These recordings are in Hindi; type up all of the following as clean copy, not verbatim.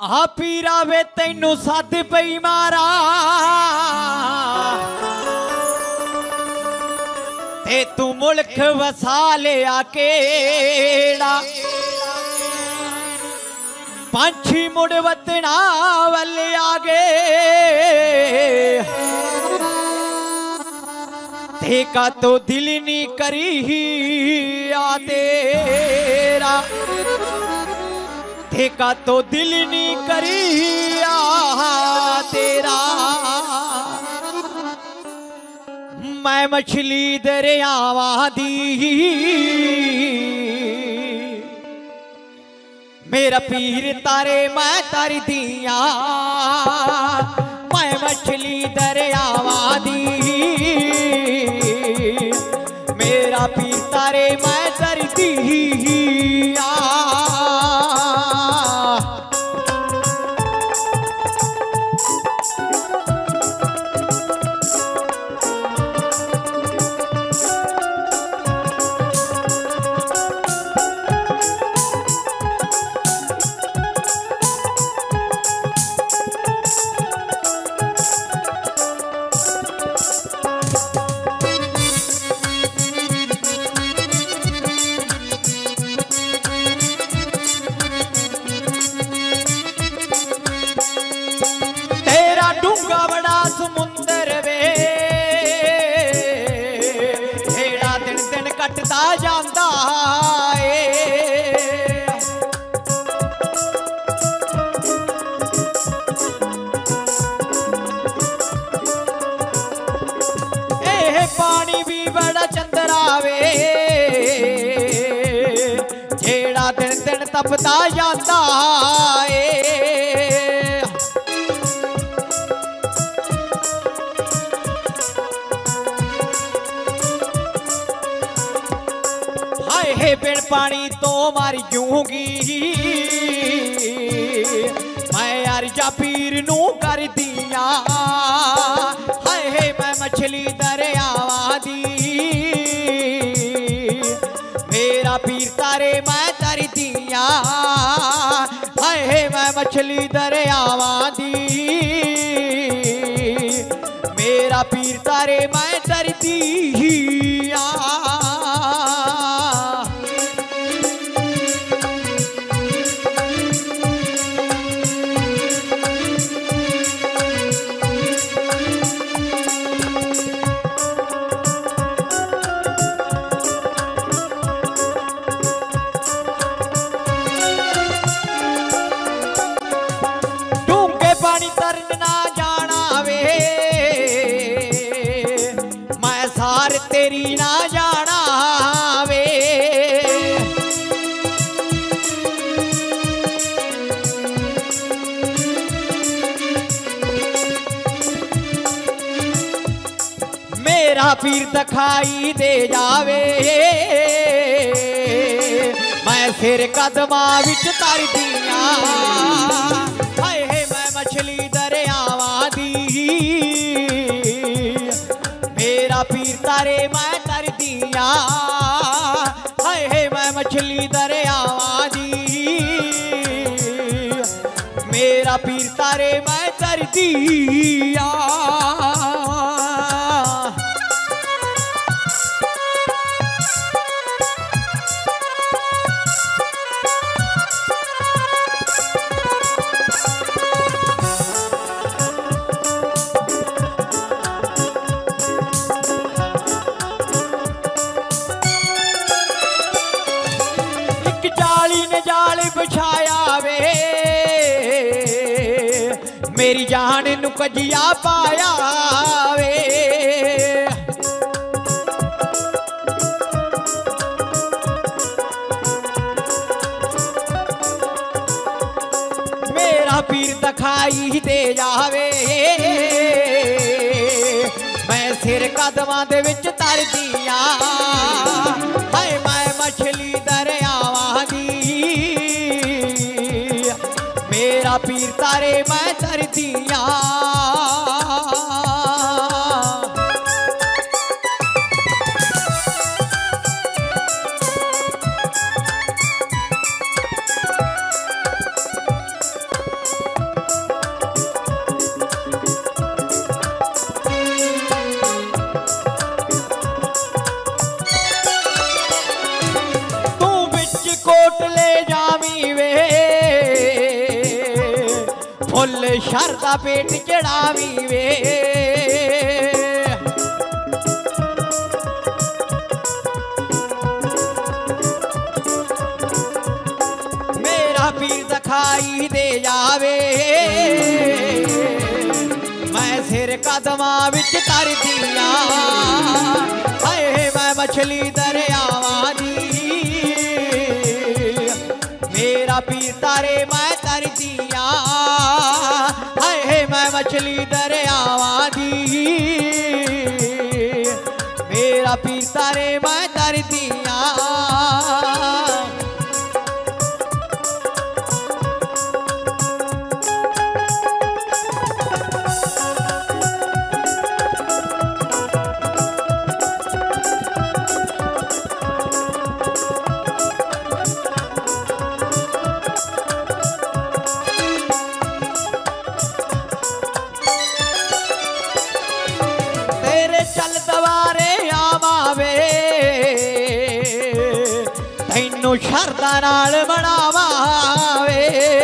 आ पीरा वे तैनू सद पई मारा ते तू मुल्क वसा लिया केड़ा पंछी मुड़ वतना वल आगे देखा तो दिल नहीं करी आ तेरा देखा तो दिल नहीं करी आ तेरा मैं मछली दरियावा दी मेरा पीर तारे मैं तर दिया मैं मछली दरियावा दी मेरा पीर तारे मैं तर दिया कटता जांदा पानी भी बड़ा चंदरावे जेड़ा दिन दिन तपता जांदा बिन पानी तो मर जूंगी मैं यार जा पीर नू कर दिया हाय हे मैं मछली दरियावा दी मेरा पीर तारे मैं तर दिया हाय हे मैं मछली दरियावा दी मेरा पीर तारे मैं तर दिया पानी तरन ना जाना वे मैं सार तेरी ना जाना वे मेरा पीर दिखाई दे जावे मैं सिर कदमा विच तर दिया मछली दरियावा दी मेरा पीर तारे मैं तर दिया हाय हे मैं मछली दरियावा दी मेरा पीर तारे मैं तर दिया बिछाया वे मेरी जान नू कजिया पाया वे मेरा पीर दिखाई दे जावे मैं सिर कदमां दे विच तर दिया हाय मैं मछली दरियावा दी मेरा पीर तारे मैं तर दिया फुल शरदा पेट चढ़ावी वे मेरा पीर दिखाई दे जावे मैं सिर कदमा विच कर दिया हाय मैं मछली दरियावा दी मेरा पीर तारे मैं तर दिया हाय मैं मछली दरियावा दी मेरा पीर तारे मैं तर दिया चल दवारे आवावे तैनू शरदा नाल बनावावे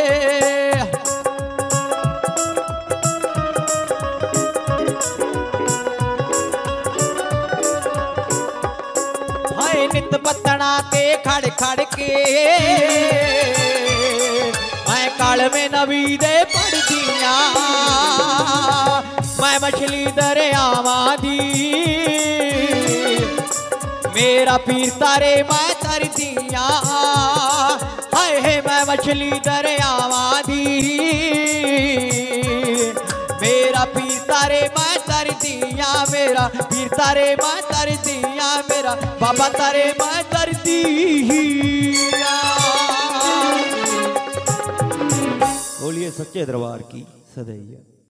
हाय नित पत्तना ते खड़ खड़ के मैं काल में नबी दे पढ़ दिया मैं मछली दरियावा दी मेरा पीर तारे मैं तर दिया हाय मैं मछली दरियावा दी मेरा पीर तारे मैं तर दिया मेरा पीर तारे मैं तर दिया मेरा बाबा तारे मैं तर दिया। बोलिए सच्चे दरबार की सदैया।